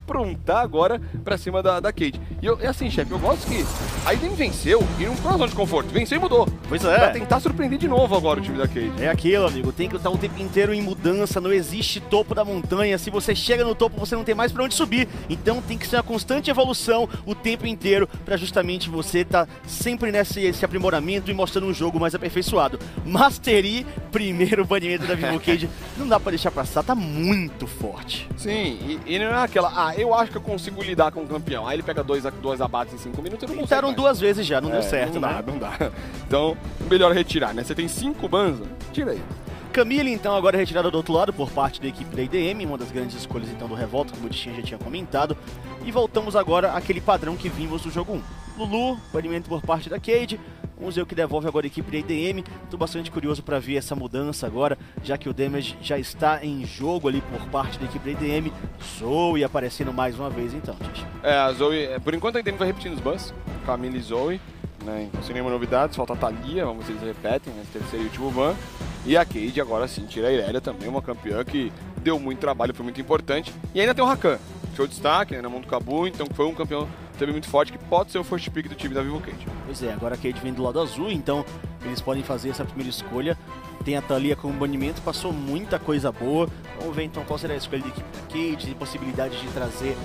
aprontar agora pra cima da Cade. E assim, chefe, eu gosto que a IDM venceu e não foi uma zona de conforto. Venceu e mudou. Pois é. Pra tentar surpreender de novo agora o time da Cade. É aquilo, amigo. Tem que estar o tempo inteiro em mudança. Não existe topo da montanha. Se você chega no topo, você não tem mais pra onde subir. Então tem que ser uma constante evolução o tempo inteiro pra justamente você estar sempre nesse aprimoramento e mostrando um jogo mais aperfeiçoado. Mastery, primeiro banimento da Vivo Cage. Não dá pra deixar passar, tá muito forte. Sim, e não é aquela, eu acho que eu consigo lidar com o campeão. Aí ele pega dois abates em 5 minutos e não consegue Tentaram mais. 2 vezes já, não deu certo, não né? Não dá. Então, melhor retirar, né? Você tem 5 Banza, tira aí. Camille, então, agora retirada do outro lado por parte da equipe da IDM, uma das grandes escolhas, então, do Revolta, como o Tichinha já tinha comentado. E voltamos agora àquele padrão que vimos do jogo 1. Lulu, banimento por parte da Cade. Vamos ver o que devolve agora a equipe da IDM. Estou bastante curioso para ver essa mudança agora, já que o Damage já está em jogo ali por parte da equipe da IDM. Zoe aparecendo mais uma vez, então, gente. A Zoe, por enquanto a IDM vai repetindo os bans, Camille e Zoe, né? Sem nenhuma novidade, falta a Thalia, vamos ver se eles repetem, né? Esse terceiro e último ban. E a Cade agora sim tira a Irelia também, uma campeã que deu muito trabalho, foi muito importante. E ainda tem o Rakan, seu destaque, né, na mão do Cabu, então foi um campeão também muito forte, que pode ser o first pick do time da Vivo Cage. Pois é, agora a Cade vem do lado azul, então eles podem fazer essa primeira escolha. Tem a Thalia como banimento, passou muita coisa boa. Vamos ver então qual será a escolha da equipe da Cade, tem possibilidade de trazer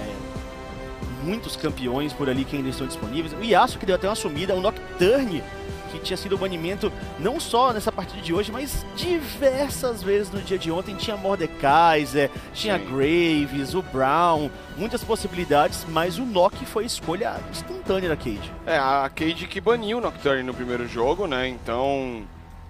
muitos campeões por ali que ainda estão disponíveis. O Yasuo que deu até uma sumida, o Nocturne, que tinha sido o banimento não só nessa partida de hoje, mas diversas vezes no dia de ontem. Tinha Mordekaiser, tinha Graves, o Brown, muitas possibilidades, mas o Nock foi a escolha instantânea da Cade. A Cade que baniu o Nocturne no primeiro jogo, né, então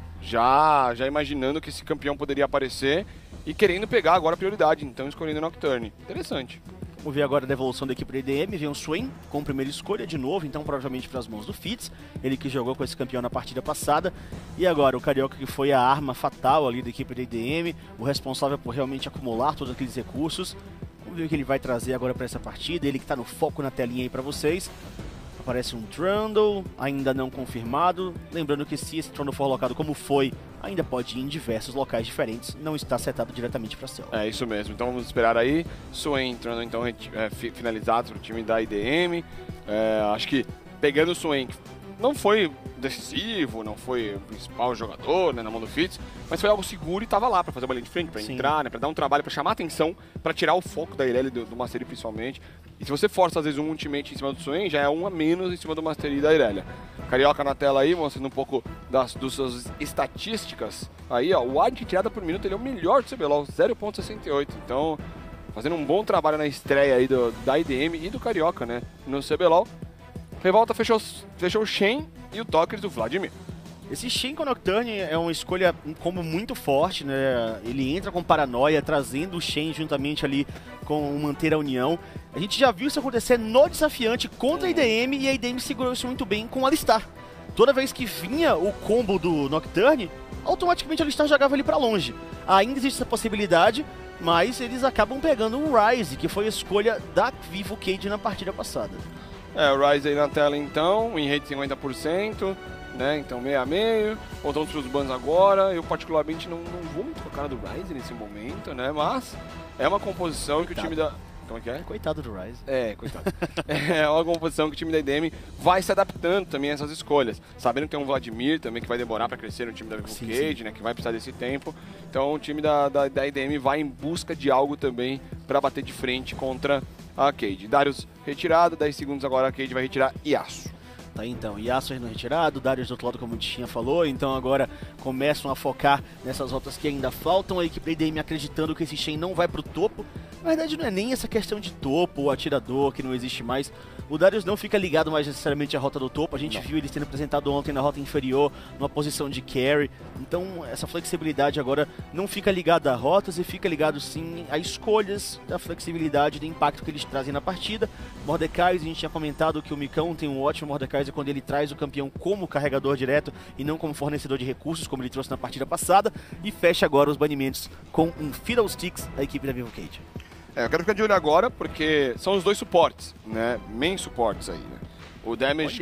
já imaginando que esse campeão poderia aparecer e querendo pegar agora a prioridade, então escolhendo o Nocturne. Interessante. Vamos ver agora a devolução da equipe da IDM, vem o Swain com primeira escolha de novo, então provavelmente para as mãos do Fitz, ele que jogou com esse campeão na partida passada. E agora o Carioca que foi a arma fatal ali da equipe da IDM, o responsável por realmente acumular todos aqueles recursos. Vamos ver o que ele vai trazer agora para essa partida, ele que está no foco na telinha aí para vocês. Aparece um Trundle, ainda não confirmado. Lembrando que se esse Trundle for alocado como foi, ainda pode ir em diversos locais diferentes, não está setado diretamente para céu. É isso mesmo, então vamos esperar aí. Swain entrando então finalizado para o time da IDM. Acho que pegando o Swain, não foi decisivo, não foi o principal jogador, né, na mão do Fitz, mas foi algo seguro e estava lá para fazer uma linha de frente, para entrar, né, para dar um trabalho, para chamar a atenção, para tirar o foco da Irelia do Mastery principalmente. E se você força às vezes um ultimate em cima do Swain, já é um a menos em cima do Mastery da Irelia. Carioca na tela aí, mostrando um pouco das suas estatísticas. Aí, ó, o AD de tirada por minuto, ele é o melhor do CBLOL, 0.68. Então, fazendo um bom trabalho na estreia aí da IDM e do Carioca, né, no CBLOL. Revolta fechou o Shen e o Tokers do Vladimir. Esse Shen com Nocturne é uma escolha como muito forte, né? Ele entra com paranoia, trazendo o Shen juntamente ali com o Manter a União. A gente já viu isso acontecer no desafiante contra a IDM e a IDM segurou isso muito bem com o Alistar. Toda vez que vinha o combo do Nocturne, automaticamente o Alistar jogava ele pra longe. Ainda existe essa possibilidade, mas eles acabam pegando o Ryze, que foi a escolha da Vivo Cage na partida passada. O Ryze aí na tela então, win rate 50%, né, então meio a meio. Voltamos para os bans agora. Eu particularmente não vou muito com a cara do Ryze nesse momento, né, mas é uma composição que o time da... Como é que é? Coitado do Ryze. Coitado. É uma composição que o time da IDM vai se adaptando também a essas escolhas. Sabendo que tem um Vladimir também que vai demorar para crescer no time da Vivo Cage, né, que vai precisar desse tempo. Então o time da IDM vai em busca de algo também para bater de frente contra a Cade. Darius retirado, 10 segundos agora a Cade vai retirar Yasuo. Tá, então, Yasuo ainda retirado, Darius do outro lado, como o Tichinha falou, então agora começam a focar nessas rotas que ainda faltam, a equipe da IDM acreditando que esse Shen não vai pro topo. Na verdade não é nem essa questão de topo ou atirador que não existe mais. O Darius não fica ligado mais necessariamente à rota do topo, a gente viu ele sendo apresentado ontem na rota inferior, numa posição de carry. Então essa flexibilidade agora não fica ligada a rotas e fica ligado sim a escolhas da flexibilidade, do impacto que eles trazem na partida. Mordekaiser, a gente tinha comentado que o Micão tem um ótimo Mordekaiser quando ele traz o campeão como carregador direto e não como fornecedor de recursos, como ele trouxe na partida passada. E fecha agora os banimentos com um Fiddlesticks da equipe da Vivo Cage. Eu quero ficar de olho agora, porque são os dois suportes, né? Main suportes aí, né? O Damage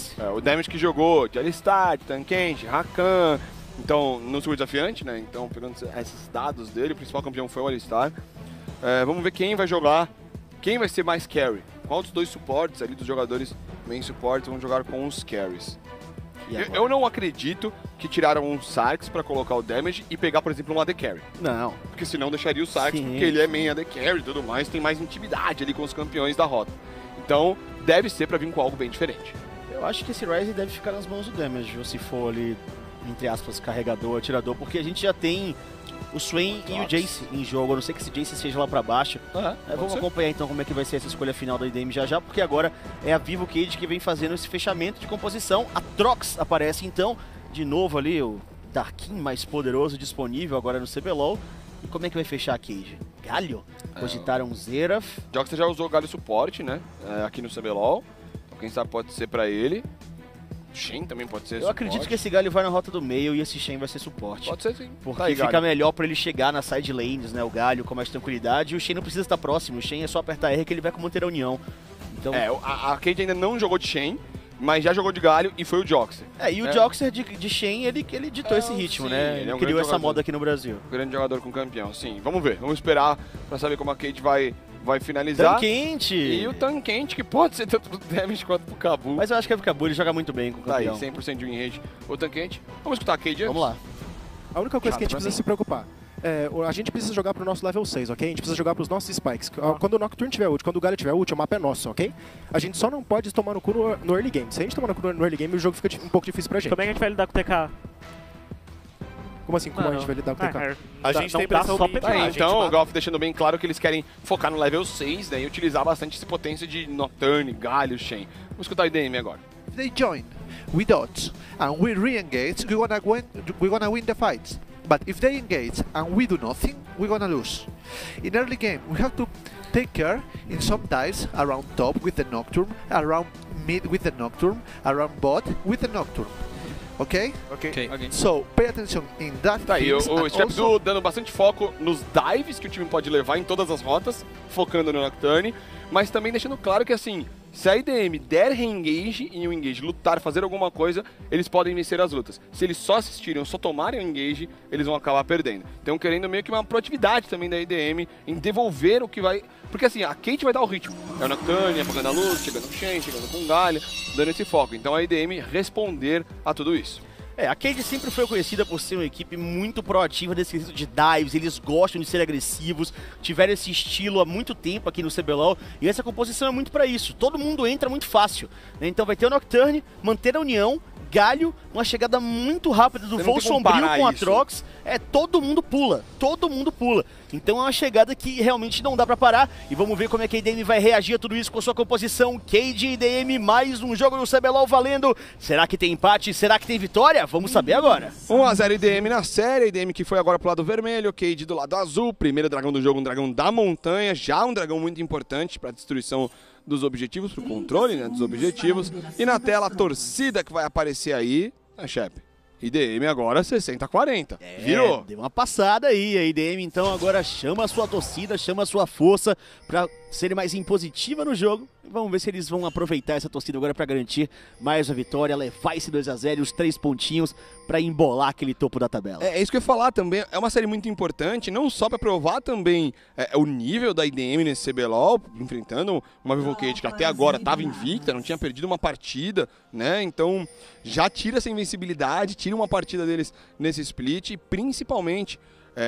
que jogou de Alistar, de Tankente, Rakan, então, no seu desafiante, né? Então, pegando esses dados dele, o principal campeão foi o Alistar. Vamos ver quem vai jogar quem vai ser mais carry? Qual dos dois suportes ali dos jogadores main support vão jogar com os carries? Eu não acredito que tiraram um Sarkis pra colocar o damage e pegar, por exemplo, um AD Carry. Não. Porque senão deixaria o Sarkis, porque ele é main AD Carry e tudo mais, tem mais intimidade ali com os campeões da rota. Então, deve ser pra vir com algo bem diferente. Eu acho que esse Ryze deve ficar nas mãos do damage, ou se for ali, entre aspas, carregador, atirador, porque a gente já tem o Swain e o Jace em jogo. Eu não sei que esse Jace esteja lá pra baixo. Vamos acompanhar então como é que vai ser essa escolha final da IDM já, porque agora é a Vivo Cage que vem fazendo esse fechamento de composição. A Trox aparece então, de novo ali, o Darkin mais poderoso disponível agora no CBLOL. E como é que vai fechar a Cage? Galho? Cogitaram Xerath. Joxer já usou Galho suporte, né? Aqui no CBLOL. Então quem sabe pode ser pra ele. Shen também pode ser Eu suporte. acredito que esse Galho vai na rota do meio e esse Shen vai ser suporte. Pode ser sim. Porque Aí, fica Galho. melhor pra ele chegar nas side lanes, né? O Galho com mais tranquilidade. E o Shen não precisa estar próximo. O Shen é só apertar R que ele vai manter a união. Então... a Cade ainda não jogou de Shen, mas já jogou de Galho e foi o Joxer. E o Joxer de Shen, ele ditou esse ritmo, sim, né? ele é um criou grande essa jogador. moda aqui no Brasil. Grande jogador com campeão, sim. Vamos ver, vamos esperar pra saber como a Cade vai finalizar. Tanquente! E o Tanquente, que pode ser tanto pro damage quanto pro Cabu. Mas eu acho que o Cabu ele joga muito bem com o Tá aí, campeão. 100% de win rate. O Tanquente. Vamos escutar a Cade antes? Vamos lá. A única coisa que a gente precisa se preocupar a gente precisa jogar pro nosso level 6, ok? A gente precisa jogar pros nossos spikes. Quando o Nocturne tiver ult, quando o Galio tiver ult, o mapa é nosso, ok? A gente só não pode tomar no cu no early game. Se a gente tomar no cu no early game, o jogo fica um pouco difícil pra gente. Como é que a gente vai lidar com o TK? Como assim? Como a gente vai lidar com o TK? A gente não tem dá pressão só mid, pra a Tá, gente então o mata. Golf deixando bem claro que eles querem focar no level 6, né, e utilizar bastante essa potência de Nocturne, Galio, Shen. Vamos escutar a IDM agora. If they join with odds and we re-engage, we're gonna win the fights. But if they engage and we do nothing, we're gonna lose. In early game, we have to take care in some dives around top with the Nocturne, around mid with the Nocturne, around bot with the Nocturne. Okay? Ok. So pay attention in that Tá aí, o things and Strepsu also dando bastante foco nos dives que o time pode levar em todas as rotas, focando no Nocturne, mas também deixando claro que assim, se a IDM der re-engage e o engage lutar, fazer alguma coisa, eles podem vencer as lutas. Se eles só assistirem ou só tomarem o engage, eles vão acabar perdendo. Então querendo meio que uma proatividade também da IDM em devolver o que vai... Porque assim, a Kate vai dar o ritmo. É o Nocturne, apagando a luz, chegando com o Shen, chegando com o Galio, dando esse foco. Então a IDM responder a tudo isso. A Cade sempre foi conhecida por ser uma equipe muito proativa nesse quesito de dives, eles gostam de ser agressivos, tiveram esse estilo há muito tempo aqui no CBLOL, e essa composição é muito pra isso, todo mundo entra muito fácil, né? Então vai ter o Nocturne, manter a união, Galho, uma chegada muito rápida do Você não voo tem como sombrio parar com a isso. Trox, todo mundo pula, então é uma chegada que realmente não dá pra parar, e vamos ver como é que a IDM vai reagir a tudo isso com sua composição. Cade e IDM, mais um jogo no CBLOL valendo, será que tem empate, será que tem vitória? Vamos saber agora. 1x0 IDM na série, IDM que foi agora pro lado vermelho, Cade do lado azul, primeiro dragão do jogo, um dragão da montanha, já um dragão muito importante pra destruição dos objetivos, pro controle, né, dos objetivos. E na tela a torcida que vai aparecer aí, chefe. IDM agora 60-40. Virou. Deu uma passada aí, a IDM então agora chama a sua torcida, chama a sua força pra ser mais impositiva no jogo. E vamos ver se eles vão aproveitar essa torcida agora pra garantir mais a vitória, levar esse 2x0 e os 3 pontinhos pra embolar aquele topo da tabela. É isso que eu ia falar também, é uma série muito importante, não só pra provar também o nível da IDM nesse CBLOL, enfrentando uma Vivo Cage que até agora estava invicta, não tinha perdido uma partida, né? Então já tira essa invencibilidade, tira uma partida deles nesse split e principalmente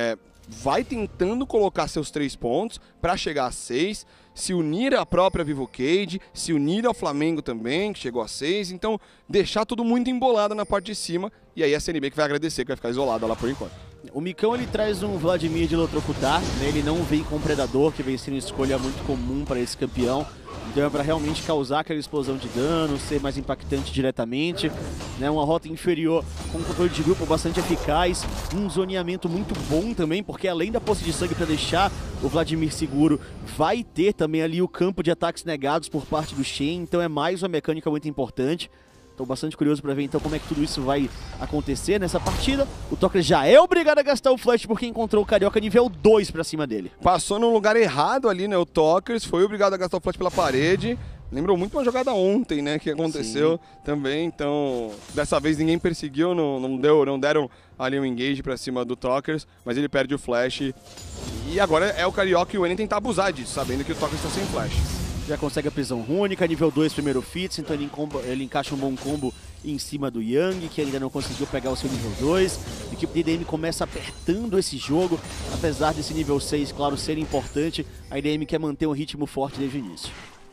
vai tentando colocar seus 3 pontos pra chegar a 6, se unir à própria Vivo Cage, se unir ao Flamengo também, que chegou a 6, então deixar tudo muito embolado na parte de cima, e aí a CNB que vai agradecer, que vai ficar isolada lá por enquanto. O Micão ele traz um Vladimir de Lotrocutar, né? Ele não vem com Predador, que vem sendo uma escolha muito comum para esse campeão. Então é para realmente causar aquela explosão de dano, ser mais impactante diretamente, né? Uma rota inferior com um controle de grupo bastante eficaz, um zoneamento muito bom também, porque além da posse de sangue para deixar o Vladimir seguro, vai ter também ali o campo de ataques negados por parte do Shen, então é mais uma mecânica muito importante. Estou bastante curioso para ver então como é que tudo isso vai acontecer nessa partida. O Tokers já é obrigado a gastar o flash porque encontrou o Carioca nível 2 para cima dele. Passou no lugar errado ali, né? O Tokers foi obrigado a gastar o flash pela parede. Lembrou muito uma jogada ontem, né, que aconteceu também, então dessa vez ninguém perseguiu, não deram ali um engage pra cima do Talkers, mas ele perde o flash e agora é o Carioca e o N tentar abusar disso, sabendo que o Talkers tá sem flash. Já consegue a prisão única, nível 2 primeiro Fitz, então ele encaixa um bom combo em cima do Young, que ainda não conseguiu pegar o seu nível 2. A equipe IDM começa apertando esse jogo, apesar desse nível 6, claro, ser importante, a IDM quer manter um ritmo forte desde o início.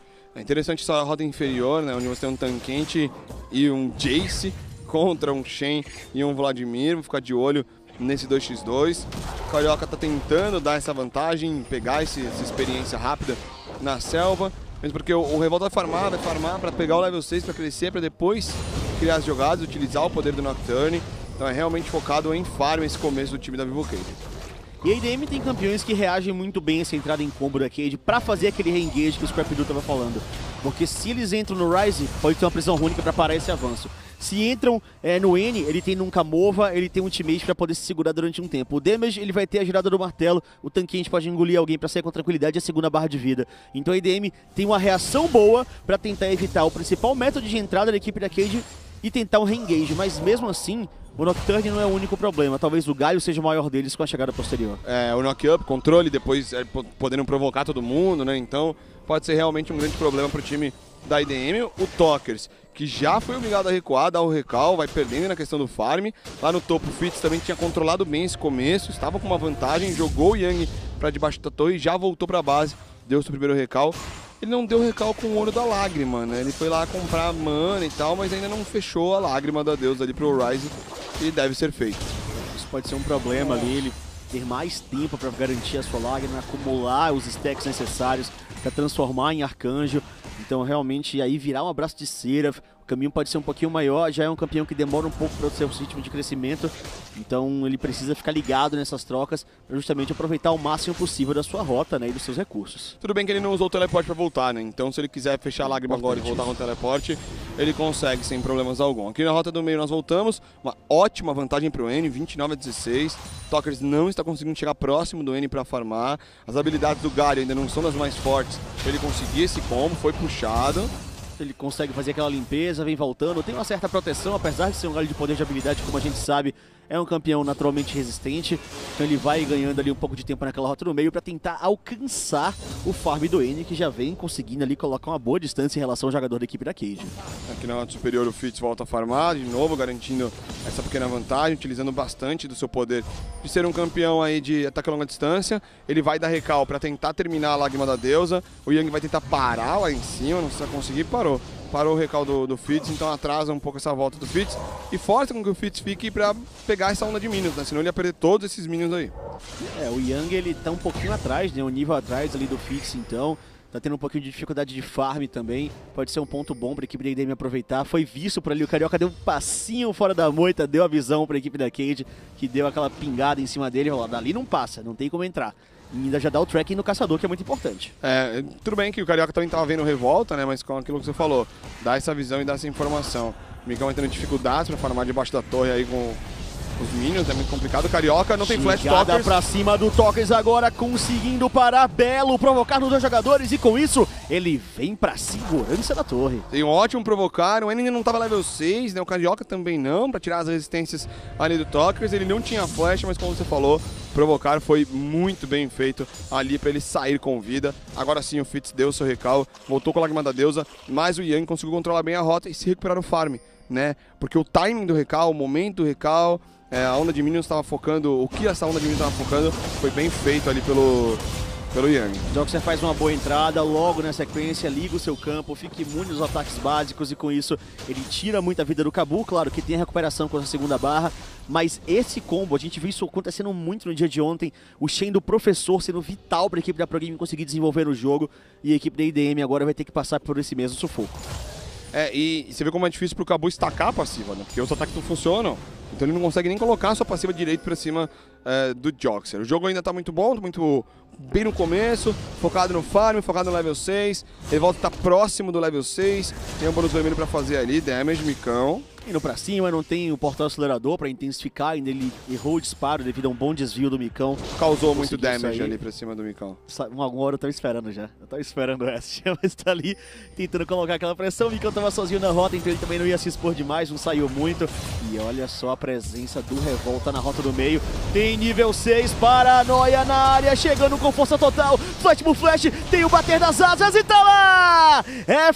É interessante essa roda inferior, né, onde você tem um Tankente e um Jace contra um Shen e um Vladimir, vou ficar de olho nesse 2x2. O Carioca tá tentando dar essa vantagem, pegar essa experiência rápida na selva, mesmo porque o Revolta vai farmar para pegar o level 6, para crescer, para depois criar as jogadas, utilizar o poder do Nocturne. Então é realmente focado em farm esse começo do time da Vivo Cage. E a IDM tem campeões que reagem muito bem a essa entrada em combo da Cade pra fazer aquele re-engage que o Scrapdu tava falando. Porque se eles entram no Ryze, pode ter uma prisão única pra parar esse avanço. Se entram no N, ele tem nunca mova, ele tem um ultimate pra poder se segurar durante um tempo. O damage, ele vai ter a girada do martelo, o tanquente pode engolir alguém pra sair com tranquilidade e a segunda barra de vida. Então a IDM tem uma reação boa pra tentar evitar o principal método de entrada da equipe da Cade e tentar um re-engage, mas mesmo assim, o Nocturne não é o único problema. Talvez o Gaio seja o maior deles com a chegada posterior. O knock-up, controle, depois podendo provocar todo mundo, né? Então pode ser realmente um grande problema pro time da IDM. O Talkers, que já foi obrigado a recuar, dar o recal, vai perdendo na questão do farm. Lá no topo, o Fitz também tinha controlado bem esse começo, estava com uma vantagem, jogou o Yang pra debaixo da torre e já voltou pra base, deu seu primeiro recal. Ele não deu recal com o ouro da lágrima, né? Ele foi lá comprar mana e tal, mas ainda não fechou a lágrima da deusa ali pro Ryze, que deve ser feito. Isso pode ser um problema ali, ele ter mais tempo para garantir a sua lágrima, acumular os stacks necessários para transformar em arcanjo. Então realmente aí virar um abraço de cera, o caminho pode ser um pouquinho maior, já é um campeão que demora um pouco para o seu ritmo de crescimento, então ele precisa ficar ligado nessas trocas para justamente aproveitar o máximo possível da sua rota, né, e dos seus recursos. Tudo bem que ele não usou o teleporte para voltar, né, então se ele quiser fechar a lágrima agora e voltar com o teleporte, ele consegue sem problemas algum. Aqui na rota do meio nós voltamos, uma ótima vantagem para o N, 29-16, Talkers não está conseguindo chegar próximo do N para farmar, as habilidades do Galio ainda não são das mais fortes para ele conseguir esse combo, foi puxado. Ele consegue fazer aquela limpeza, vem voltando, tem uma certa proteção, apesar de ser um galho de poder de habilidade, como a gente sabe, é um campeão naturalmente resistente, então ele vai ganhando ali um pouco de tempo naquela rota no meio para tentar alcançar o farm do N, que já vem conseguindo ali colocar uma boa distância em relação ao jogador da equipe da Cade. Aqui na rota superior o Fitz volta a farmar, de novo garantindo essa pequena vantagem, utilizando bastante do seu poder de ser um campeão aí de ataque a longa distância. Ele vai dar recal para tentar terminar a lágrima da deusa, o Yang vai tentar parar lá em cima, não sei se vai conseguir, parou o recal do Fitz, então atrasa um pouco essa volta do Fitz e força com que o Fitz fique pra pegar essa onda de minions, né? Senão ele ia perder todos esses minions aí. O Yang ele tá um pouquinho atrás, né? Um nível atrás ali do Fitz, então tá tendo um pouquinho de dificuldade de farm também, pode ser um ponto bom pra equipe da IDM aproveitar. Foi visto por ali, o Carioca deu um passinho fora da moita, deu a visão pra equipe da Cade, que deu aquela pingada em cima dele, falou, dali não passa, não tem como entrar. E ainda já dá o tracking no caçador, que é muito importante. Tudo bem que o Carioca também tava vendo revolta, né? Mas com aquilo que você falou, dá essa visão e dá essa informação. O Migão entrando em dificuldades pra farmar debaixo da torre aí com os minions, é muito complicado. O Carioca não tem flash. Talkers pra cima do Talkers agora, conseguindo parar Belo, provocar nos dois jogadores, e com isso ele vem pra segurança da torre. Tem um ótimo provocar, o N ainda não tava level 6, né? O Carioca também não, pra tirar as resistências ali do Talkers. Ele não tinha flash, mas como você falou, provocar foi muito bem feito ali pra ele sair com vida. Agora sim o Fitz deu o seu recal, voltou com a lágrima da deusa, mas o Yang conseguiu controlar bem a rota e se recuperar no farm, né? Porque o timing do recal, o momento do recal, a onda de minions estava focando, o que essa onda de minions estava focando foi bem feito ali pelo Yang. Então você faz uma boa entrada, logo na sequência, liga o seu campo, fica imune aos ataques básicos e com isso ele tira muita vida do Cabu, claro que tem a recuperação com a segunda barra, mas esse combo, a gente viu isso acontecendo muito no dia de ontem, o Shen do Professor sendo vital para a equipe da Pro Game conseguir desenvolver o jogo e a equipe da IDM agora vai ter que passar por esse mesmo sufoco. E você vê como é difícil pro Cabu estacar a passiva, né? Porque os ataques não funcionam. Então ele não consegue nem colocar a sua passiva direito pra cima do Joxer. O jogo ainda tá muito bom, muito bem no começo, focado no farm, focado no level 6. Revolta tá próximo do level 6, tem um bônus vermelho pra fazer ali, damage, micão. Indo pra cima, não tem o portal acelerador pra intensificar, ainda ele errou o disparo devido a um bom desvio do Micão. Causou muito damage ali pra cima do Micão. Uma hora eu tava esperando já, eu tava esperando o S, mas tá ali tentando colocar aquela pressão. O Micão tava sozinho na rota, então ele também não ia se expor demais, não saiu muito. E olha só a presença do Revolta na rota do meio. Tem nível 6, Paranoia na área, chegando com força total. Flash, tem o bater das asas e tá lá! É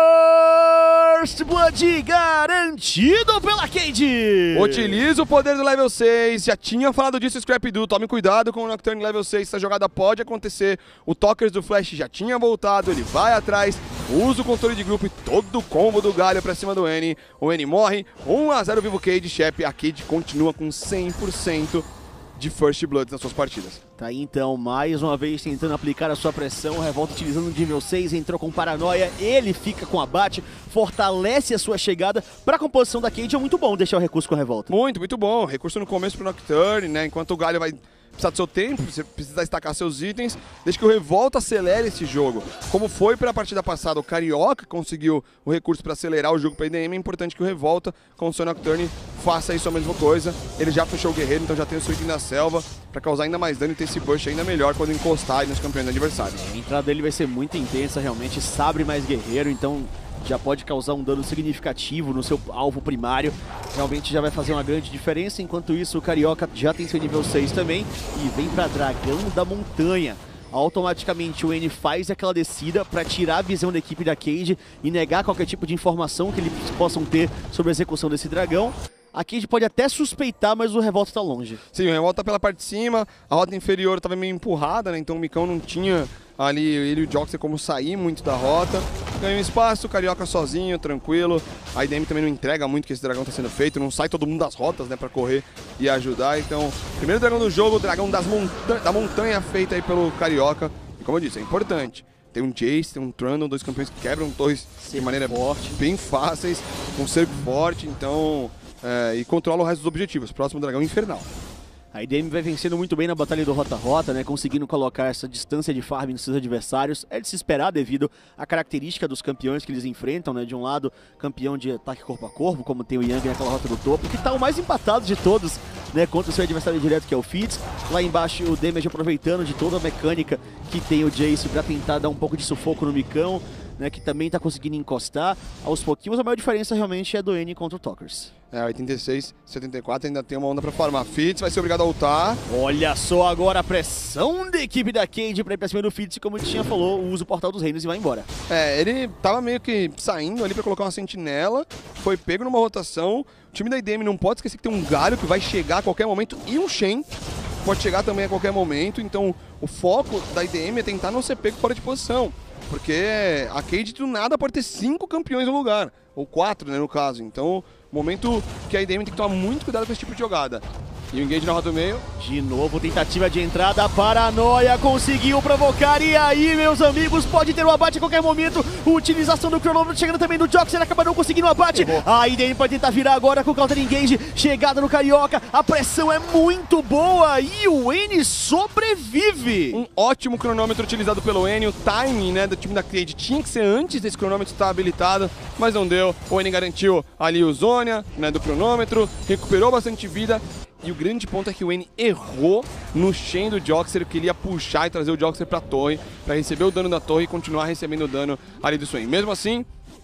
First Blood garantido pela Cade! Utiliza o poder do level 6, já tinha falado disso o Scrap-Doo, tome cuidado com o Nocturne level 6, essa jogada pode acontecer, o Talkers do Flash já tinha voltado, ele vai atrás, usa o controle de grupo e todo o combo do Galio pra cima do N, o N morre, 1-0 vivo Cade, Shep, a Cade continua com 100% de First Blood nas suas partidas. Tá aí então, mais uma vez tentando aplicar a sua pressão, o Revolta utilizando o nível 6, entrou com Paranoia, ele fica com abate, fortalece a sua chegada. Pra composição da Cade é muito bom deixar o recurso com a Revolta. Muito bom, recurso no começo pro Nocturne, né, enquanto o Galio vai precisar do seu tempo, você precisa destacar seus itens, desde que o Revolta acelere esse jogo. Como foi para a partida passada, o Carioca conseguiu o recurso para acelerar o jogo para IDM, é importante que o Revolta, com o seu Nocturne, faça isso a mesma coisa. Ele já fechou o Guerreiro, então já tem o seu item da selva, para causar ainda mais dano e ter esse push ainda melhor quando encostar aí nos campeões adversários. A entrada dele vai ser muito intensa, realmente, sabre mais Guerreiro, então já pode causar um dano significativo no seu alvo primário, realmente já vai fazer uma grande diferença. Enquanto isso, o Carioca já tem seu nível 6 também e vem pra Dragão da Montanha. Automaticamente o N faz aquela descida para tirar a visão da equipe da Cade e negar qualquer tipo de informação que eles possam ter sobre a execução desse dragão. A Cade pode até suspeitar, mas o Revolta tá longe. Sim, o Revolta tá pela parte de cima, a rota inferior tava meio empurrada, né? Então o Micão não tinha ali, ele e o Joxer como sair muito da rota. Ganhou espaço, o Carioca sozinho, tranquilo. A IDM também não entrega muito que esse dragão tá sendo feito, não sai todo mundo das rotas, né, pra correr e ajudar. Então, primeiro dragão do jogo, o dragão da montanha feita aí pelo Carioca. E como eu disse, é importante. Tem um Jace, tem um Trundle, dois campeões que quebram torres de maneira forte, bem fáceis, com cerco forte, então... e controla o resto dos objetivos. Próximo dragão infernal. A IDM vai vencendo muito bem na batalha do Rota-Rota, né? Conseguindo colocar essa distância de farm nos seus adversários. É de se esperar devido à característica dos campeões que eles enfrentam, né? De um lado, campeão de ataque corpo a corpo, como tem o Yang naquela rota do topo, que tá o mais empatado de todos, né? Contra o seu adversário direto, que é o Fitz. Lá embaixo, o Damage aproveitando de toda a mecânica que tem o Jace pra tentar dar um pouco de sufoco no Micão, né, que também tá conseguindo encostar aos pouquinhos. A maior diferença realmente é do N contra o Talkers. 86, 74, ainda tem uma onda pra farmar. Fitz vai ser obrigado a ultar. Olha só agora a pressão da equipe da Cade pra ir pra cima do Fitz, como o Tinha falou, usa o Portal dos Reinos e vai embora. Ele tava meio que saindo ali pra colocar uma sentinela, foi pego numa rotação. O time da IDM não pode esquecer que tem um Galio que vai chegar a qualquer momento e um Shen pode chegar também a qualquer momento, então o foco da IDM é tentar não ser pego fora de posição. Porque a Cade do nada pode ter 5 campeões no lugar, ou 4, né, no caso. Então, momento que a IDM tem que tomar muito cuidado com esse tipo de jogada. E o engage na rota do meio. De novo, tentativa de entrada, a Paranoia conseguiu provocar. E aí, meus amigos, pode ter um abate a qualquer momento. Utilização do cronômetro chegando também do Joxer, acaba não conseguindo o abate. A IDM pode tentar virar agora com o counter engage. Chegada no Carioca, a pressão é muito boa e o N sobrevive. Um ótimo cronômetro utilizado pelo N. O timing, né, do time da Cade tinha que ser antes desse cronômetro estar habilitado, mas não deu. O N garantiu ali o Zônia, né, do cronômetro, recuperou bastante vida. E o grande ponto é que o N errou no Shen do Joxer, que ele ia puxar e trazer o Joxer pra torre, pra receber o dano da torre e continuar recebendo o dano ali do Swain. Mesmo assim,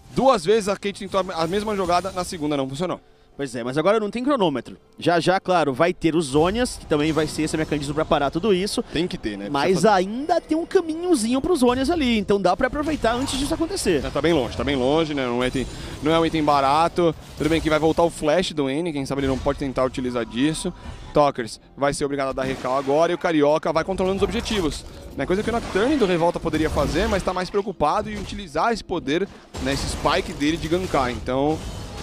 2 vezes a Cade tentou a mesma jogada, na segunda não funcionou. Pois é, mas agora não tem cronômetro. Já, claro, vai ter os Zônias, que também vai ser esse mecanismo pra parar tudo isso. Tem que ter, né? Mas ainda tem um caminhozinho pros Zônias ali, então dá pra aproveitar antes disso acontecer. Tá bem longe, né? Não é um item barato. Tudo bem que vai voltar o flash do N, quem sabe ele não pode tentar utilizar disso. Talkers vai ser obrigado a dar recal agora e o Carioca vai controlando os objetivos. Né? Coisa que o Nocturne do Revolta poderia fazer, mas tá mais preocupado em utilizar esse poder, né? Esse spike dele de gankar. Então...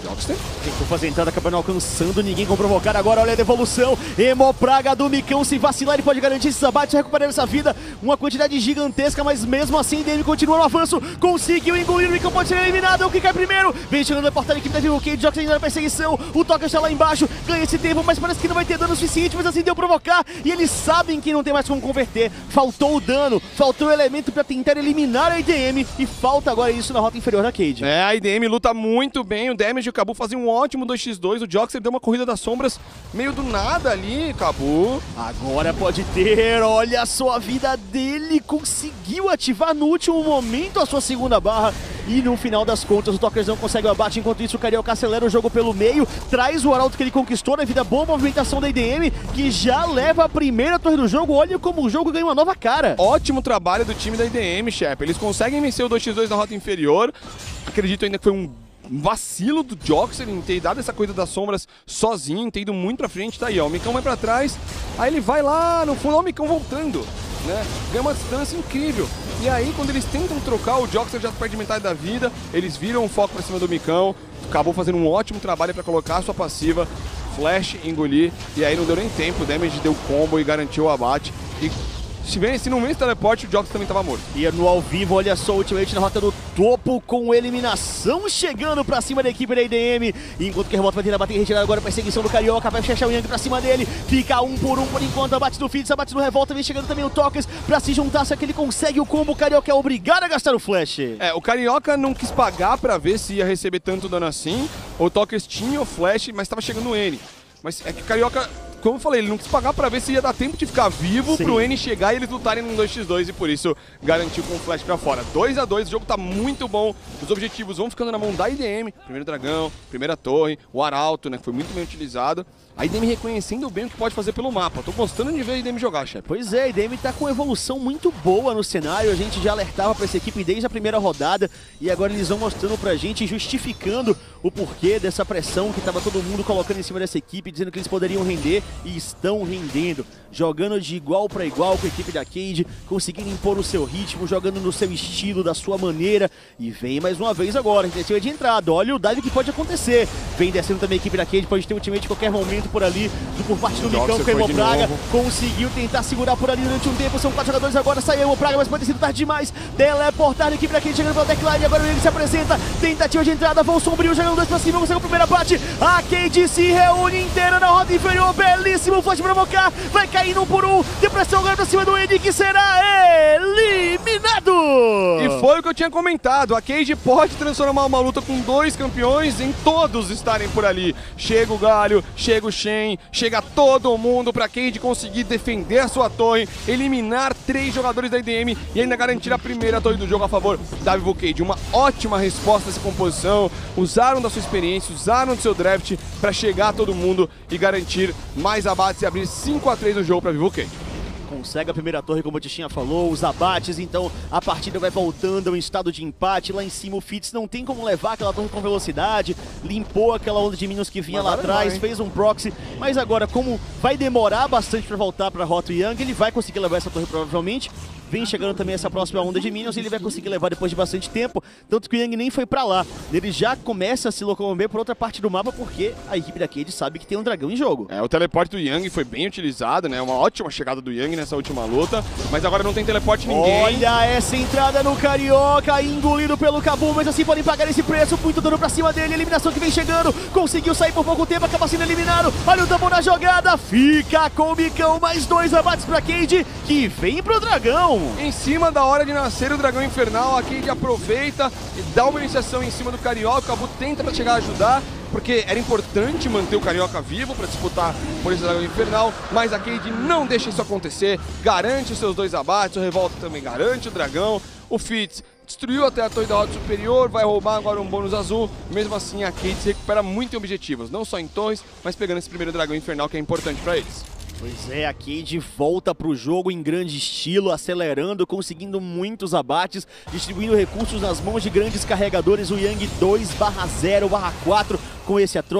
Jokster tentou fazer a entrada, acabando alcançando, ninguém com provocar. Agora olha a devolução, Hemopraga do Micão, se vacilar ele pode garantir esses abates, recuperar essa vida, uma quantidade gigantesca, mas mesmo assim Dame continua no avanço, conseguiu engolir, o Micão pode ser eliminado, é o que cai primeiro, vem chegando a portar a equipe da Vivo Cage, Jokster ainda na perseguição, o Toca está lá embaixo, ganha esse tempo, mas parece que não vai ter dano suficiente, mas assim deu provocar, e eles sabem que não tem mais como converter, faltou o dano, faltou o elemento para tentar eliminar a IDM, e falta agora isso na rota inferior da Cage. A IDM luta muito bem, o Damage e o Cabu fazem um ótimo 2x2, o Jokster deu uma corrida das sombras meio do nada ali, Cabu. Agora pode ter, olha só a vida dele, conseguiu ativar no último momento a sua segunda barra e no final das contas o Tokers não consegue o abate, enquanto isso o Carioca acelera o jogo pelo meio, traz o arauto que ele conquistou na vida, boa movimentação da IDM, que já leva a primeira torre do jogo, olha como o jogo ganha uma nova cara. Ótimo trabalho do time da IDM, Shep, eles conseguem vencer o 2x2 na rota inferior, acredito ainda que foi um vacilo do Jokster em ter dado essa coisa das sombras sozinho, ter ido muito pra frente, tá aí, ó, o Micão vai pra trás, aí ele vai lá no fundo, ó, o Micão voltando, né, ganha uma distância incrível, e aí quando eles tentam trocar, o Jokster já perde metade da vida, eles viram o foco pra cima do Micão, acabou fazendo um ótimo trabalho pra colocar a sua passiva, flash, engolir, e aí não deu nem tempo, o Damage deu combo e garantiu o abate, e se não vence teleporte, o Jokster também estava morto. E no ao vivo, olha só o ultimate na rota do topo, com eliminação chegando pra cima da equipe da IDM. Enquanto que o Remoto vai tentar bater e retirar agora a perseguição do Carioca, vai fechar o Yang pra cima dele. Fica um por enquanto, abate do Fitz, abate do Revolta, vem chegando também o Tokers pra se juntar, só que ele consegue o combo, o Carioca é obrigado a gastar o flash. O Carioca não quis pagar pra ver se ia receber tanto dano assim. O Tokers tinha o flash, mas estava chegando ele. Mas é que o Carioca, como eu falei, ele não quis pagar pra ver se ia dar tempo de ficar vivo. Sim. Pro N chegar e eles lutarem num 2x2 e por isso garantiu com o flash pra fora. 2x2, o jogo tá muito bom, os objetivos vão ficando na mão da IDM. Primeiro dragão, primeira torre, o arauto, né, que foi muito bem utilizado. A IDM reconhecendo bem o que pode fazer pelo mapa. Tô gostando de ver a IDM jogar, chefe. Pois é, a IDM tá com evolução muito boa no cenário. A gente já alertava pra essa equipe desde a primeira rodada. E agora eles vão mostrando pra gente, justificando o porquê dessa pressão que tava todo mundo colocando em cima dessa equipe, dizendo que eles poderiam render e estão rendendo. Jogando de igual pra igual com a equipe da Cage, conseguindo impor o seu ritmo, jogando no seu estilo, da sua maneira. E vem mais uma vez agora, tentativa de entrada. Olha o dive que pode acontecer. Vem descendo também a equipe da Cage, pode ter ultimate a qualquer momento por ali, por parte do Micão, com a Hemopraga, conseguiu tentar segurar por ali durante um tempo, são 4 jogadores agora, sai a Hemopraga, mas pode ter sido tarde demais, teleportar a equipe daqui, chegando pela deckline, agora ele se apresenta, tentativa de entrada, voo sombrio, jogando 2 pra cima, consegue o primeiro abate, a Cage se reúne inteira na roda inferior, belíssimo flash pra provocar, vai cair no 1 por 1, depressão agora pra cima do Ed, que será eliminado! E foi o que eu tinha comentado, a Cage pode transformar uma luta com 2 campeões em todos estarem por ali, chega o Galio, chega o Shen, chega todo mundo pra Cage conseguir defender a sua torre, eliminar 3 jogadores da IDM e ainda garantir a primeira torre do jogo a favor da Vivo Cage. Uma ótima resposta a essa composição, usaram da sua experiência, usaram do seu draft pra chegar a todo mundo e garantir mais abates e abrir 5-3 no jogo pra Vivo Cage. Consegue a primeira torre, como o Tichinha falou, os abates, então a partida vai voltando a um estado de empate. Lá em cima o Fitz não tem como levar aquela torre com velocidade, limpou aquela onda de minions que vinha lá atrás, fez um proxy, mas agora como vai demorar bastante para voltar para Rota Young, ele vai conseguir levar essa torre provavelmente. Vem chegando também essa próxima onda de minions e ele vai conseguir levar depois de bastante tempo, tanto que o Yang nem foi pra lá. Ele já começa a se locomover por outra parte do mapa porque a equipe da Cage sabe que tem um dragão em jogo. O teleporte do Yang foi bem utilizado, né? Uma ótima chegada do Yang nessa última luta, mas agora não tem teleporte ninguém. Olha essa entrada no Carioca, engolido pelo Cabu, mas assim podem pagar esse preço, muito dano pra cima dele, eliminação que vem chegando, conseguiu sair por pouco tempo, acaba sendo eliminado, olha o double na jogada, fica com o Micão, mais 2 abates pra Cage, que vem pro dragão. Em cima da hora de nascer o dragão infernal, a Cage aproveita e dá uma iniciação em cima do Carioca, o Cabu tenta pra chegar a ajudar, porque era importante manter o Carioca vivo para disputar por esse dragão infernal, mas a Cage não deixa isso acontecer, garante os seus 2 abates, o Revolta também garante o dragão, o Fitz destruiu até a torre da rota superior, vai roubar agora um bônus azul, mesmo assim a Cage se recupera muito em objetivos, não só em torres, mas pegando esse primeiro dragão infernal que é importante para eles. Pois é, a Cage volta pro jogo em grande estilo, acelerando, conseguindo muitos abates, distribuindo recursos nas mãos de grandes carregadores, o Yang 2/0/4 com esse Atrox,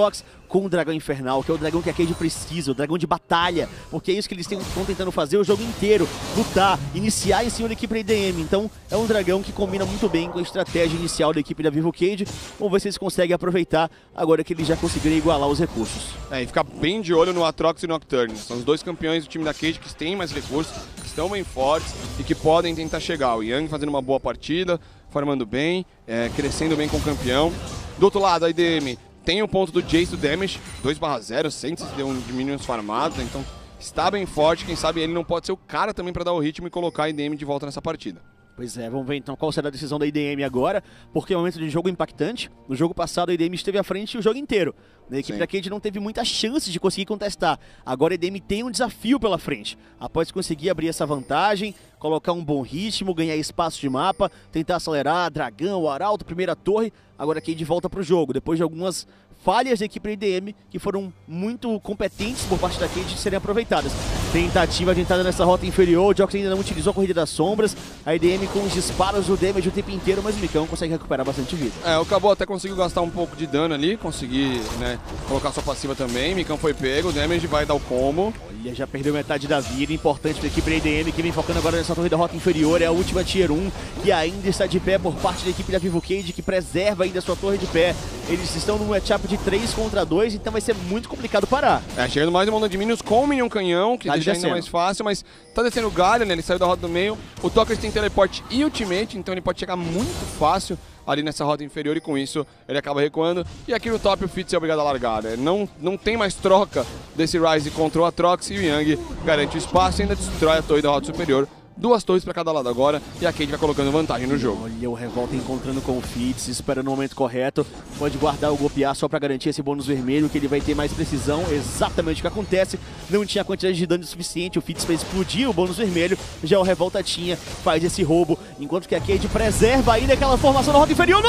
com o Dragão Infernal, que é o dragão que a Cade precisa, o dragão de batalha, porque é isso que eles estão tentando fazer o jogo inteiro, lutar, iniciar em cima da equipe da IDM. Então é um dragão que combina muito bem com a estratégia inicial da equipe da Vivo Cage. Vamos ver se eles conseguem aproveitar agora que eles já conseguiram igualar os recursos. E ficar bem de olho no Atrox e no Nocturne. São os dois campeões do time da Cage que têm mais recursos, que estão bem fortes e que podem tentar chegar. O Yang fazendo uma boa partida, formando bem, crescendo bem com o campeão. Do outro lado, a IDM tem o ponto do Jace do Damage, 2/0, sente-se de minions farmados, então está bem forte. Quem sabe ele não pode ser o cara também para dar o ritmo e colocar a IDM de volta nessa partida. Pois é, vamos ver então qual será a decisão da IDM agora, porque é um momento de jogo impactante. No jogo passado a IDM esteve à frente o jogo inteiro. A equipe da Cade não teve muita chance de conseguir contestar. Agora a IDM tem um desafio pela frente. Após conseguir abrir essa vantagem, colocar um bom ritmo, ganhar espaço de mapa, tentar acelerar, dragão, arauto, primeira torre. Agora a Cade volta pro jogo, depois de algumas falhas da equipe da IDM que foram muito competentes por parte da Cade de serem aproveitadas. Tentativa de entrada nessa rota inferior, o Jox ainda não utilizou a corrida das sombras, a IDM com os disparos do damage o tempo inteiro, mas o Micão consegue recuperar bastante vida. O Cabal até conseguiu gastar um pouco de dano ali, conseguir, né, colocar sua passiva também. Micão foi pego, o damage vai dar o combo. Olha, já perdeu metade da vida, importante para a equipe da IDM que vem focando agora nessa torre da rota inferior, é a última Tier 1 que ainda está de pé por parte da equipe da Vivo Cage, que preserva ainda a sua torre de pé. Eles estão num matchup de 3 contra 2, então vai ser muito complicado parar. Chegando mais um mundo de minions com o Minion Canhão, que deixa ainda mais fácil, mas tá descendo o Galio, né? Ele saiu da rota do meio. O Tokers tem teleporte e ultimate, então ele pode chegar muito fácil ali nessa rota inferior e com isso ele acaba recuando. E aqui no top o Fitz é obrigado a largar, né? Não tem mais troca desse Ryze contra o Atrox e o Yang garante o espaço e ainda destrói a torre da rota superior. 2 torres para cada lado agora e a Cade vai colocando vantagem no jogo. Olha o Revolta encontrando com o Fitz, esperando o momento correto. Pode guardar o golpear só para garantir esse bônus vermelho, que ele vai ter mais precisão. Exatamente o que acontece. Não tinha quantidade de dano suficiente, o Fitz para explodir o bônus vermelho. Já o Revolta tinha, faz esse roubo. Enquanto que a Cade preserva ainda aquela formação na rota inferior.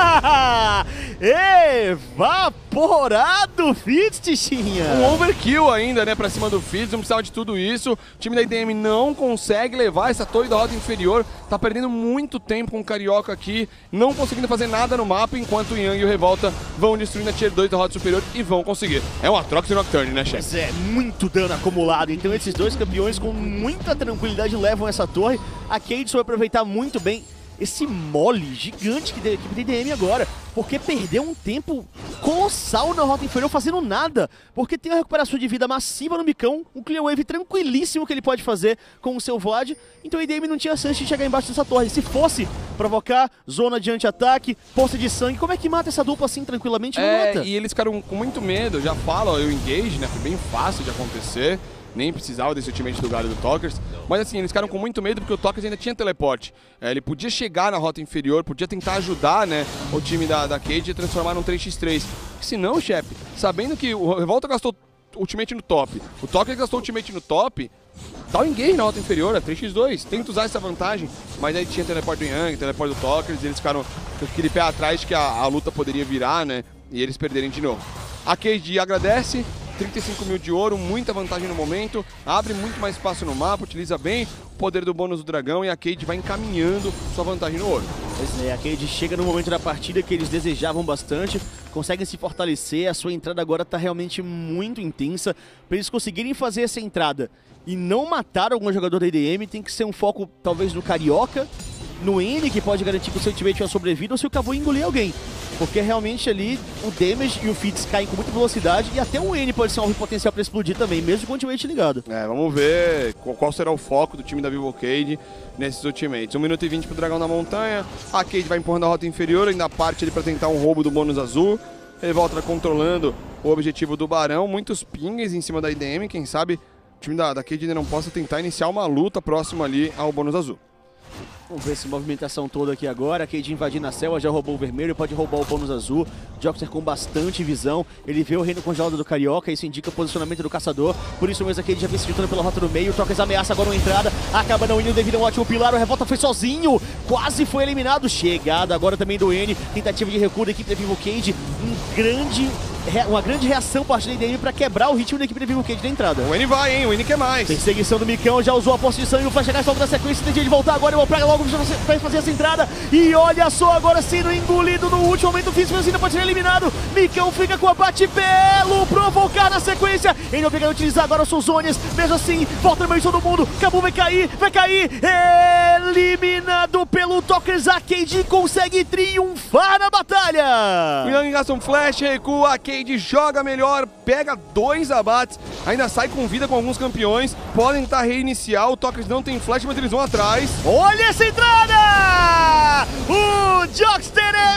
Nossa! Evaporado Fitz, Tichinha! Um overkill ainda, né, pra cima do Fitz. Não precisava de tudo isso. O time da IDM não consegue levar essa torre da rota inferior, tá perdendo muito tempo com o Carioca aqui, não conseguindo fazer nada no mapa, enquanto o Yang e o Revolta vão destruindo a Tier 2 da rota superior e vão conseguir. É um Atrox e Nocturne, né, chefe? Mas é muito dano acumulado, então esses dois campeões com muita tranquilidade levam essa torre. A Cade soube aproveitar muito bem esse mole gigante que da equipe da IDM agora, porque perdeu um tempo colossal na rota inferior fazendo nada, porque tem uma recuperação de vida massiva no Micão, um clear wave tranquilíssimo que ele pode fazer com o seu Vlad, então a IDM não tinha chance de chegar embaixo dessa torre. Se fosse provocar zona de anti-ataque, poça de sangue, como é que mata essa dupla assim tranquilamente? Não mata. E eles ficaram com muito medo, já falo, eu engage, né, foi bem fácil de acontecer. Nem precisava desse ultimate do Galio do Tokers. Mas assim, eles ficaram com muito medo porque o Tokers ainda tinha teleporte. Ele podia chegar na rota inferior, podia tentar ajudar, né, o time da Cade a transformar num 3x3. Se não, chefe, sabendo que o Revolta gastou ultimate no top, o Tokers gastou ultimate no top, dá o engage na rota inferior, é 3x2. Tenta usar essa vantagem, mas aí tinha teleporte do Yang, teleporte do Tokers, e eles ficaram com aquele pé atrás que a luta poderia virar, né, e eles perderem de novo. A Cade agradece. 35 mil de ouro, muita vantagem no momento, abre muito mais espaço no mapa, utiliza bem o poder do bônus do dragão e a Cade vai encaminhando sua vantagem no ouro. Pois é, a Cade chega no momento da partida que eles desejavam bastante, conseguem se fortalecer, a sua entrada agora está realmente muito intensa. Para eles conseguirem fazer essa entrada e não matar algum jogador da IDM, tem que ser um foco talvez no Carioca, no N, que pode garantir que o seu ultimate é uma sobrevida, ou se o Cavu engolir alguém. Porque realmente ali o damage e o Fitz caem com muita velocidade e até o N pode ser um alvo potencial para explodir também, mesmo com o ultimate ligado. Vamos ver qual será o foco do time da Vivo Cage nesses ultimates. 1 minuto e 20 pro Dragão na montanha, a Cade vai empurrando a rota inferior, ainda parte ali para tentar um roubo do bônus azul. Ele volta controlando o objetivo do Barão, muitos pings em cima da IDM, quem sabe o time da Cade ainda não possa tentar iniciar uma luta próxima ali ao bônus azul. Vamos ver essa movimentação toda aqui agora. A Cade invadindo a selva, já roubou o vermelho, pode roubar o bônus azul. Joxer com bastante visão, ele vê o reino congelado do Carioca, isso indica o posicionamento do caçador. Por isso mesmo a Cade já vem se juntando pela rota do meio. O Tokers ameaça agora uma entrada, acaba não indo devido a um ótimo pilar. O Revolta foi sozinho, quase foi eliminado. Chegada agora também do N, tentativa de recuo da equipe da Vivo Cage. Um grande uma grande reação por parte da IDM pra quebrar o ritmo da equipe de Vivo Cage da entrada. O N vai, hein? O N quer mais. Perseguição do Micão, já usou a posição e o Flash chegar logo na sequência, tem dia de voltar agora, o Praga logo vai fazer essa entrada. E olha só, agora sendo engolido no último momento físico, mas ainda pode ser eliminado. Micão fica com a bate-pelo, provocar na sequência. Ele não vai utilizar agora os seus zones, mesmo assim, volta no meio de todo mundo. Cabu vai cair, eliminado pelo Talkers. Arcade consegue triunfar na batalha. O Yang gasta um flash, recua, Arcade joga melhor, pega 2 abates, ainda sai com vida com alguns campeões, podem tentar reiniciar, o Talkers não tem flash, mas eles vão atrás. Olha essa entrada! O Jockster é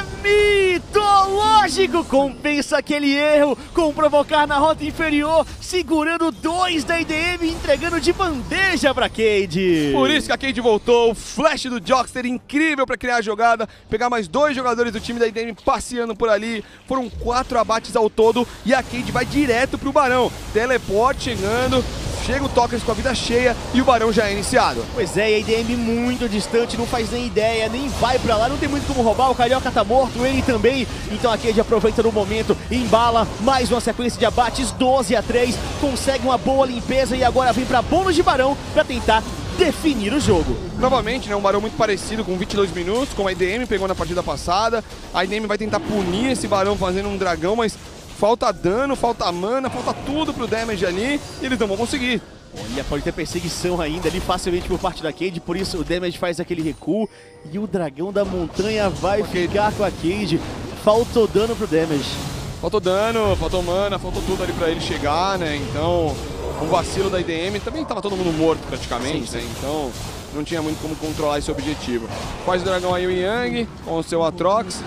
mitológico, compensa aquele erro com provocar na rota inferior, segurando 2 da IDM e entregando de bandeja pra Cade. Por isso que a Cade voltou, o flash do Jockster incrível pra criar a jogada, pegar mais 2 jogadores do time da IDM passeando por ali, foram 4 abates ao todo e a Cade vai direto pro Barão, teleporte chegando, chega o Talkers com a vida cheia e o Barão já é iniciado. Pois é, e a IDM muito distante, não faz nem ideia, nem vai pra lá, não tem muito como roubar, o Carioca tá morto, ele também, então a Cade aproveita no momento, embala mais uma sequência de abates, 12-3, consegue uma boa limpeza e agora vem pra bônus de Barão pra tentar definir o jogo. Novamente, né, um Barão muito parecido com 22 minutos, como a IDM pegou na partida passada, a IDM vai tentar punir esse Barão fazendo um dragão, mas falta dano, falta mana, falta tudo pro damage ali e eles não vão conseguir. Olha, pode ter perseguição ainda ali facilmente por parte da Cade, por isso o damage faz aquele recuo e o dragão da montanha vai ficar com a Cade. Faltou dano pro damage. Faltou dano, faltou mana, faltou tudo ali pra ele chegar, né? Então, um vacilo da IDM, também tava todo mundo morto praticamente, sim, sim. Né? Então não tinha muito como controlar esse objetivo. Faz o dragão aí o Yang, com o seu Atrox,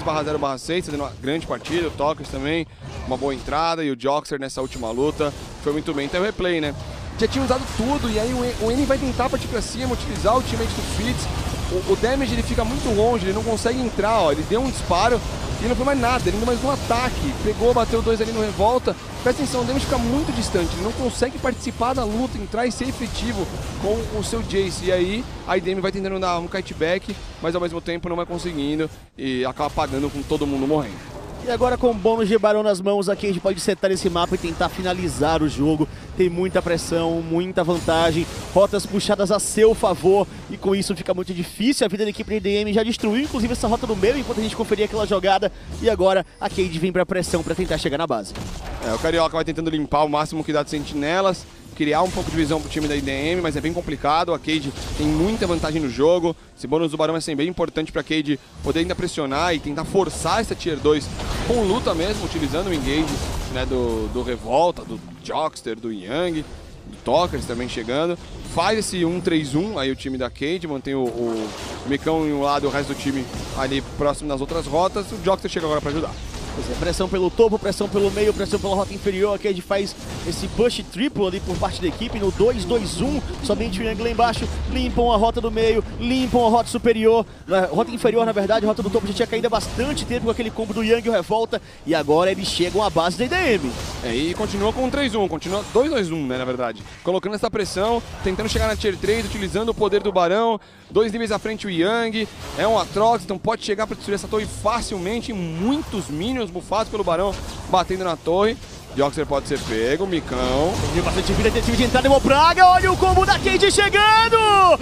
3/0/6, fazendo uma grande partida, o Talkers também, uma boa entrada, e o Jockster nessa última luta foi muito bem. Tem o replay, né? Já tinha usado tudo, e aí o N vai tentar partir pra cima, utilizar o ultimate do Fitz. O damage ele fica muito longe, ele não consegue entrar, ó, ele deu um disparo e não foi mais nada, ele deu mais um ataque, pegou, bateu 2 ali no revolta. Presta atenção, o damage fica muito distante, ele não consegue participar da luta, entrar e ser efetivo com o seu Jace. E aí a IDM vai tentando dar um kiteback, mas ao mesmo tempo não vai conseguindo e acaba pagando com todo mundo morrendo. E agora com o bônus de Barão nas mãos, aqui a gente pode setar esse mapa e tentar finalizar o jogo. Tem muita pressão, muita vantagem, rotas puxadas a seu favor e com isso fica muito difícil. A vida da equipe da IDM já destruiu inclusive essa rota no meio enquanto a gente conferia aquela jogada e agora a Cade vem pra pressão pra tentar chegar na base. O Carioca vai tentando limpar o máximo que dá de sentinelas, criar um pouco de visão pro time da IDM, mas é bem complicado, a Cade tem muita vantagem no jogo, esse bônus do Barão é bem importante pra Cade poder ainda pressionar e tentar forçar essa Tier 2 com luta mesmo, utilizando o engage, né, do Revolta, do Jockster, do Yang, do Talkers também chegando, faz esse 1-3-1, aí o time da Cade mantém o Micão em um lado e o resto do time ali próximo nas outras rotas, o Jockster chega agora pra ajudar. Pois é, pressão pelo topo, pressão pelo meio, pressão pela rota inferior. A Cade faz esse push triplo ali por parte da equipe no 2-2-1. Somente o Yang lá embaixo limpam a rota do meio, limpam a rota superior. A rota inferior, na verdade, a rota do topo já tinha caído há bastante tempo com aquele combo do Yang e o Revolta. E agora eles chegam à base da IDM. E continua com um 3-1, continua 2-2-1, né, na verdade. Colocando essa pressão, tentando chegar na Tier 3, utilizando o poder do Barão. 2 níveis à frente o Yang, é um Atrox, então pode chegar para destruir essa torre facilmente. Muitos minions bufados pelo Barão batendo na torre. Jockster pode ser pego, Micão. Tem bastante vida, tentativa de entrada, deu Praga, olha o combo da Cade chegando!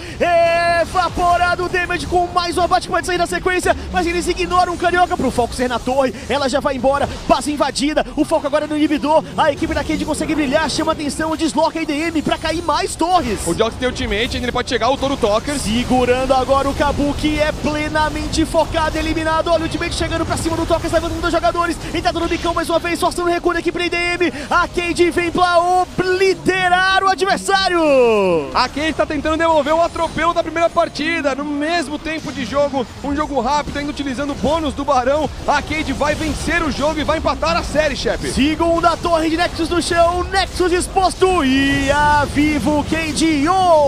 Evaporado o damage com mais um abate que pode sair na sequência, mas eles ignoram o Carioca pro foco ser na torre, ela já vai embora, base invadida, o foco agora é no inibidor, a equipe da Cade consegue brilhar, chama atenção, desloca a IDM pra cair mais torres. O Jockster tem ultimate, ele pode chegar, o Toro Talkers. Segurando agora o Cabu, que é plenamente focado, eliminado, olha o ultimate chegando pra cima do Talkers, levando 2 jogadores, entrada no Micão mais uma vez, forçando o recuo da equipe da IDM. A Cade vem pra obliterar o adversário. A Cade tá tentando devolver o atropelo da primeira partida. No mesmo tempo de jogo, um jogo rápido, ainda utilizando o bônus do Barão. A Cade vai vencer o jogo e vai empatar a série, chefe. Segunda torre de Nexus no chão, Nexus exposto e a Vivo Cade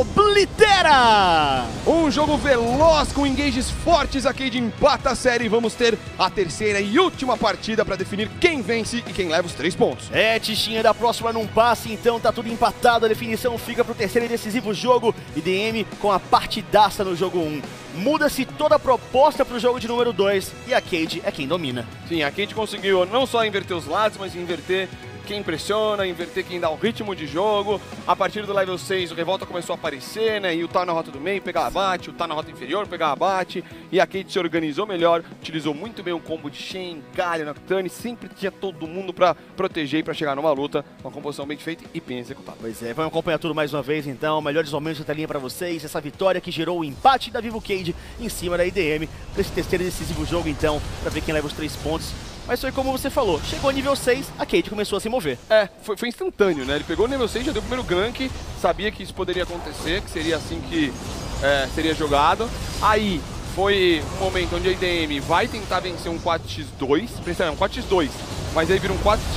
oblitera. Um jogo veloz com engages fortes, a Cade empata a série e vamos ter a terceira e última partida para definir quem vence e quem leva os 3 pontos. pontos. Tichinha, da próxima não passa, então tá tudo empatado, a definição fica pro terceiro e decisivo jogo. IDM com a partidaça no jogo 1. Muda-se toda a proposta pro jogo de número 2 e a Cade é quem domina. Sim, aqui a gente conseguiu não só inverter os lados, mas inverter quem pressiona, inverter quem dá o ritmo de jogo. A partir do level 6 o Revolta começou a aparecer, né? E o tá na rota do meio, pegar abate, o tá na rota inferior, pegar abate. E a Cade se organizou melhor, utilizou muito bem o combo de Shen, Galio, Nocturne, sempre tinha todo mundo pra proteger e pra chegar numa luta. Uma composição bem feita e bem executada. Pois é, vamos acompanhar tudo mais uma vez então, melhores momentos da telinha pra vocês, essa vitória que gerou o empate da Vivo Cade em cima da IDM, pra esse terceiro e decisivo jogo então, pra ver quem leva os 3 pontos. Mas foi como você falou, chegou nível 6, a Cade começou a se mover. Foi instantâneo, né? Ele pegou o nível 6, já deu o primeiro gank, sabia que isso poderia acontecer, que seria assim que seria jogado. Aí foi um momento onde a IDM vai tentar vencer um 4x2, um 4x2, mas aí vira um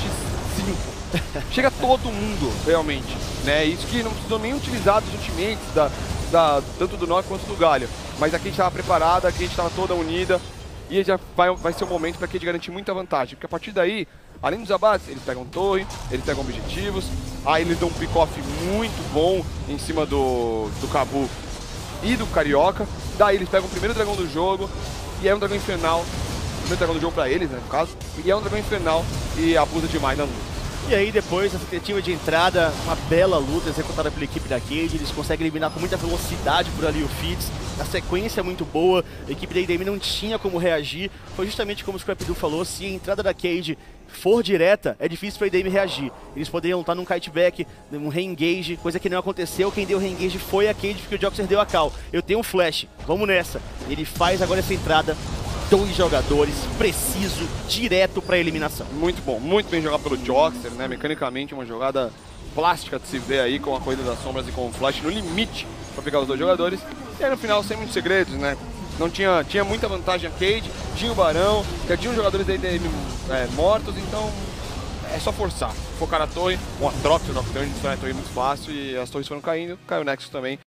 4x5. Chega todo mundo, realmente, né? Isso que não precisou nem utilizar dos ultimates, tanto do Nock quanto do Galio. Mas a Cade estava preparada, a Cade estava toda unida. E já vai ser o momento para a Cade garantir muita vantagem, porque a partir daí, além dos abates, eles pegam torre, eles pegam objetivos, aí eles dão um pick-off muito bom em cima do Cabu e do Carioca, daí eles pegam o primeiro dragão do jogo, e é um dragão infernal, o primeiro dragão do jogo para eles, né, no caso, e é um dragão infernal e abusa demais na luta. E aí depois, essa tentativa de entrada, uma bela luta executada pela equipe da Cade, eles conseguem eliminar com muita velocidade por ali o Fitz, a sequência é muito boa, a equipe da IDM não tinha como reagir, foi justamente como o Scrapdu falou, se a entrada da Cade for direta, é difícil para a IDM reagir. Eles poderiam lutar num kiteback, num re-engage, coisa que não aconteceu, quem deu o re-engage foi a Cade, porque o Joxer deu a call. Eu tenho um flash, vamos nessa. Ele faz agora essa entrada, 2 jogadores, preciso, direto para eliminação. Muito bom, muito bem jogado pelo Joxer, né? Mecanicamente uma jogada plástica de se ver aí, com a corrida das sombras e com o flash no limite para pegar os 2 jogadores. E aí no final sem muitos segredos, né? Não tinha muita vantagem a Cade, tinha o Barão, já tinha os jogadores da IDM mortos, então é só forçar. Focar na torre, uma troca do Nocturne, destrói a torre muito fácil e as torres foram caindo, caiu o Nexus também.